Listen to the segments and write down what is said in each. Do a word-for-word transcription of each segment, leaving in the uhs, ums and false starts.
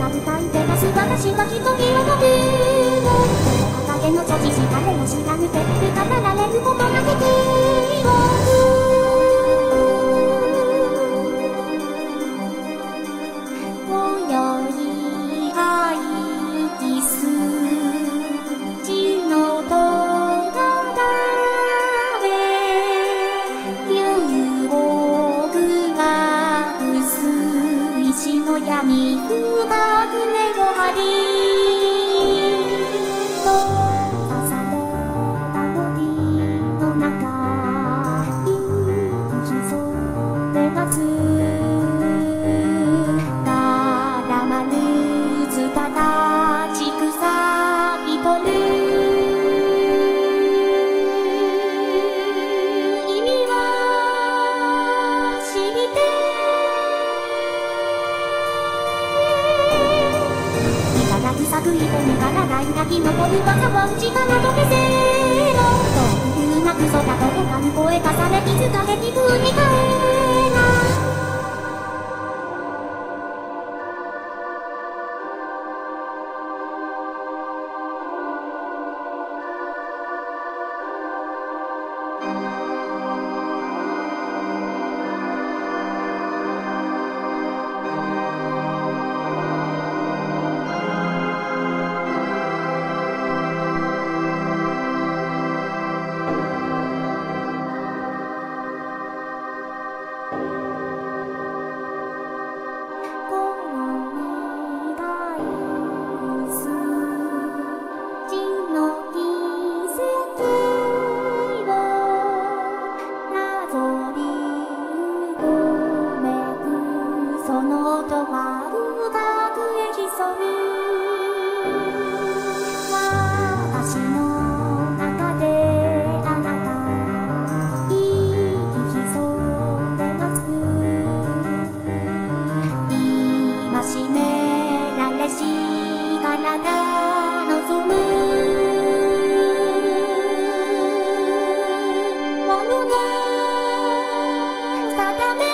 は歌い手がす私は一人を飛ぶ影の所持し誰も知らぬて語られることができる闇深く根を張り閉ざされた森の中に潜んで待つただまぬつたたち草びとる意味は知って咲く人にからない泣き残る技は内からとけせろというなくそだと他に声重ね気づかれ気分に変えなその音は深く潜む私の中であなた生き潜んでます戒められし体望むものの定め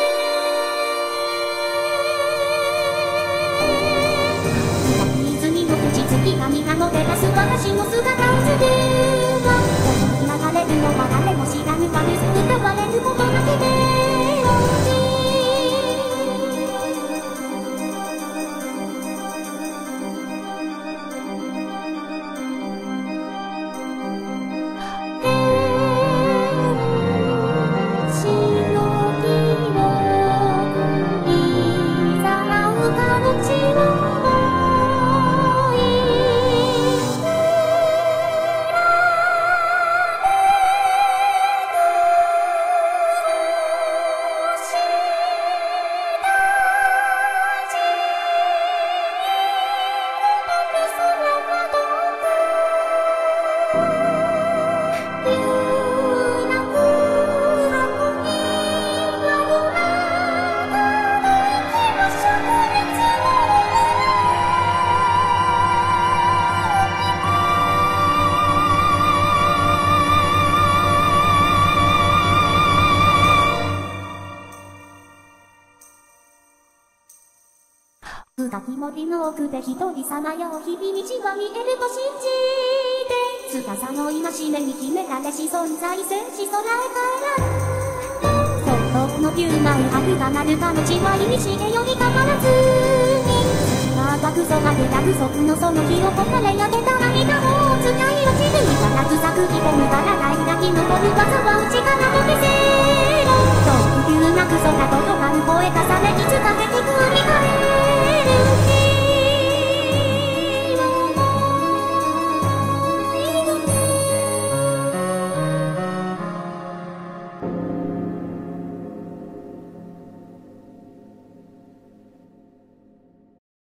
神がの出だす私の姿をつぶが流れるのは誰も知らぬまで歌われることだけで深き森の奥で一人さまよう日々道は見えると信じて司の戒めに決められし存在せし空へ帰ら想像の牛舞白がなるかの地は意味してより変わらずに我がクソが出た不足のその日をこかれやけた涙を使い落ちるいかなく咲く人無駄なないだき残る技は内からのけせ